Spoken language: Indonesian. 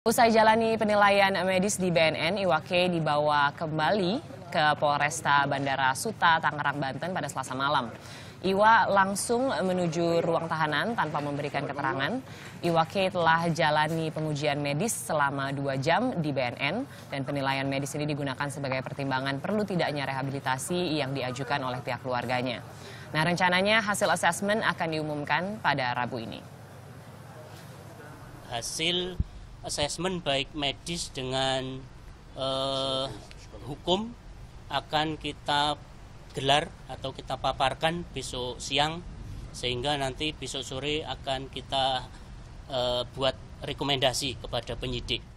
Usai jalani penilaian medis di BNN, Iwa K dibawa kembali ke Polresta Bandara Suta, Tangerang, Banten pada Selasa malam. Iwa langsung menuju ruang tahanan tanpa memberikan keterangan. Iwa K telah jalani pengujian medis selama 2 jam di BNN dan penilaian medis ini digunakan sebagai pertimbangan perlu tidaknya rehabilitasi yang diajukan oleh pihak keluarganya. Nah, rencananya hasil asesmen akan diumumkan pada Rabu ini. Hasil asesmen baik medis dengan hukum akan kita gelar atau kita paparkan besok siang, sehingga nanti besok sore akan kita buat rekomendasi kepada penyidik.